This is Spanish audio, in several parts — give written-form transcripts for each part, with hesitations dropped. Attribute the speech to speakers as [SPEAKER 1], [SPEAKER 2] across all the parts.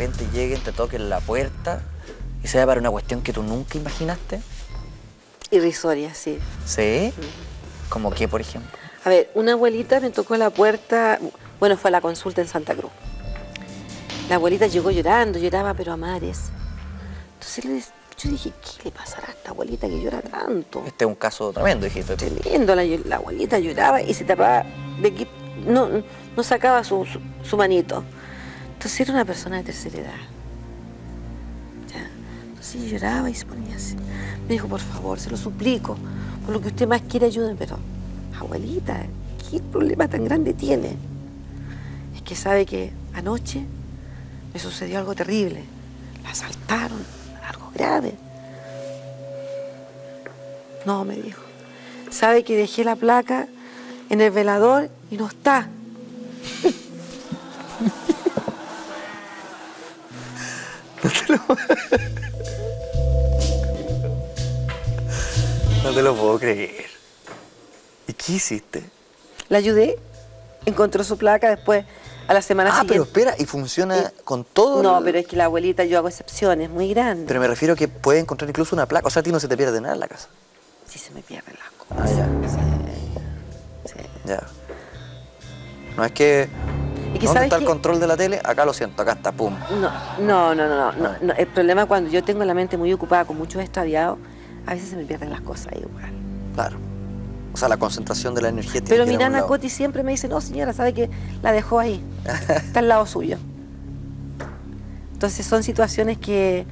[SPEAKER 1] repente lleguen, te toquen la puerta y sea para una cuestión que tú nunca imaginaste?
[SPEAKER 2] Irrisoria, sí.
[SPEAKER 1] ¿Sí? ¿Como qué, por ejemplo?
[SPEAKER 2] A ver, una abuelita me tocó la puerta, bueno, fue a la consulta en Santa Cruz. La abuelita llegó llorando, lloraba pero a mares. Entonces yo dije, ¿qué le pasará a esta abuelita que llora tanto?
[SPEAKER 1] Este es un caso tremendo, dijiste tú.
[SPEAKER 2] Tremendo, la abuelita lloraba y se tapaba de que no sacaba su manito. Entonces era una persona de tercera edad. ¿Ya? Entonces yo lloraba y se ponía así. Me dijo, por favor, se lo suplico, por lo que usted más quiere ayúdenme. Pero, abuelita, ¿qué problema tan grande tiene? Es que sabe que anoche me sucedió algo terrible. La asaltaron, algo grave. No, me dijo. Sabe que dejé la placa en el velador y no está.
[SPEAKER 1] No te lo puedo creer. ¿Y qué hiciste?
[SPEAKER 2] La ayudé, encontró su placa después a la semana siguiente.
[SPEAKER 1] Pero espera, ¿y funciona con todo?
[SPEAKER 2] No, pero es que la abuelita, yo hago excepciones, muy grandes.
[SPEAKER 1] Pero me refiero a que puede encontrar incluso una placa. O sea, a ti no se te pierde nada en la casa.
[SPEAKER 2] Sí, se me pierden las cosas.
[SPEAKER 1] Ah, ya.
[SPEAKER 2] Sí.
[SPEAKER 1] Ya. No es que...
[SPEAKER 2] Es que
[SPEAKER 1] ¿Dónde
[SPEAKER 2] ¿sabes
[SPEAKER 1] está el
[SPEAKER 2] qué?
[SPEAKER 1] control de la tele? Acá lo siento, acá está, pum.
[SPEAKER 2] No. El problema es cuando yo tengo la mente muy ocupada con muchos extraviados, a veces se me pierden las cosas igual.
[SPEAKER 1] Claro. O sea, la concentración de la energía tiene
[SPEAKER 2] Pero
[SPEAKER 1] que ir
[SPEAKER 2] mi
[SPEAKER 1] a un
[SPEAKER 2] nana
[SPEAKER 1] lado.
[SPEAKER 2] Coti siempre me dice, no señora, sabe que la dejó ahí, está al lado suyo. Entonces son situaciones que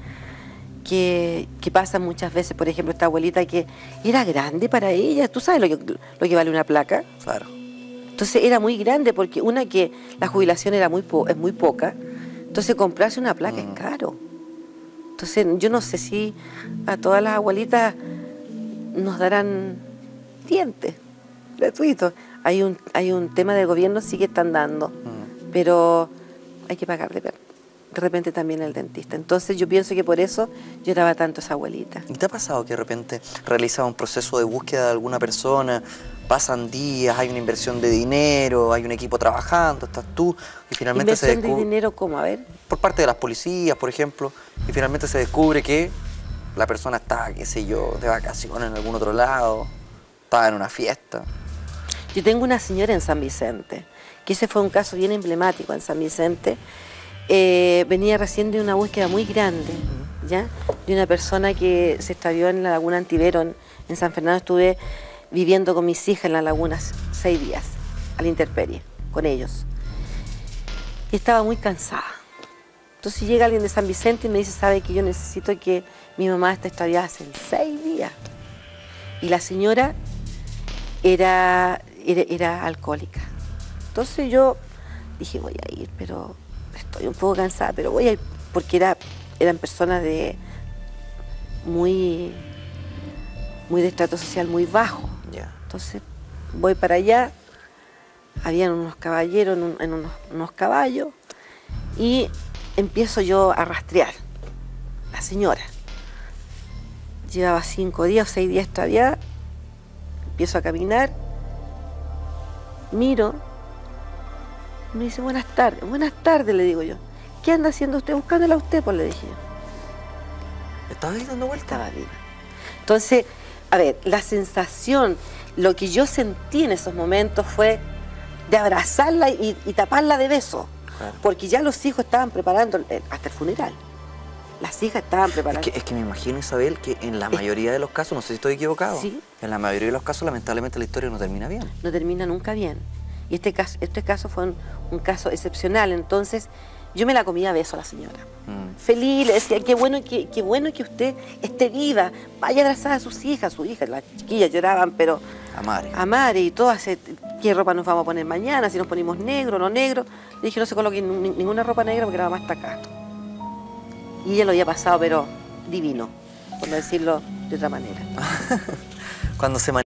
[SPEAKER 2] pasan muchas veces. Por ejemplo, esta abuelita que era grande para ella, ¿tú sabes lo que vale una placa?
[SPEAKER 1] Claro.
[SPEAKER 2] Entonces era muy grande porque una que la jubilación era es muy poca, entonces comprarse una placa es caro. Entonces yo no sé si a todas las abuelitas nos darán dientes gratuitos. Hay un tema del gobierno, sí que están dando, pero hay que pagar de repente también el dentista. Entonces yo pienso que por eso lloraba tanto esa abuelita.
[SPEAKER 1] ¿Y te ha pasado que de repente realizas un proceso de búsqueda de alguna persona, pasan días, hay una inversión de dinero, hay un equipo trabajando, estás tú, y finalmente se
[SPEAKER 2] ¿Inversión de
[SPEAKER 1] descubre...
[SPEAKER 2] dinero cómo? A ver.
[SPEAKER 1] Por parte de las policías, por ejemplo, y finalmente se descubre que la persona está, qué sé yo, de vacaciones en algún otro lado, estaba en una fiesta.
[SPEAKER 2] Yo tengo una señora en San Vicente, que ese fue un caso bien emblemático en San Vicente. Venía recién de una búsqueda muy grande, ¿ya? De una persona que se extravió en la laguna Antivero, en San Fernando. Estuve viviendo con mis hijas en la laguna 6 días, a la intemperie, con ellos. Y estaba muy cansada. Entonces llega alguien de San Vicente y me dice, sabe que yo necesito que mi mamá esté extraviada hace 6 días. Y la señora era alcohólica. Entonces yo dije, voy a ir, pero estoy un poco cansada, pero voy a ir, porque eran personas muy de estrato social muy bajo. Entonces voy para allá, habían unos caballeros en unos caballos, y empiezo yo a rastrear la señora. Llevaba 5 días o 6 días extraviada, empiezo a caminar, miro, me dice, buenas tardes, le digo yo. ¿Qué anda haciendo usted? Buscándola a usted, pues le dije yo.
[SPEAKER 1] ¿Estabas ahí dando vuelta?
[SPEAKER 2] Estaba viva. Entonces, a ver, la sensación, lo que yo sentí en esos momentos fue de abrazarla y taparla de besos. Claro. Porque ya los hijos estaban preparando hasta el funeral. Las hijas estaban preparando.
[SPEAKER 1] Es que me imagino, Isabel, que en la mayoría de los casos, no sé si estoy equivocado,
[SPEAKER 2] ¿sí?
[SPEAKER 1] En la mayoría de los casos, lamentablemente, la historia no termina bien.
[SPEAKER 2] No termina nunca bien. Y este caso fue un caso excepcional. Entonces, yo me la comía a beso a la señora. Feliz, le decía, qué bueno que usted esté viva. Vaya a abrazar a sus hijas, las chiquillas lloraban, pero... A madre y todas, ¿qué ropa nos vamos a poner mañana? Si nos ponemos negro o no negro. Le dije, no se coloque ninguna ropa negra porque nada más está acá. Y ella lo había pasado, pero divino, por no decirlo de otra manera.
[SPEAKER 1] Cuando se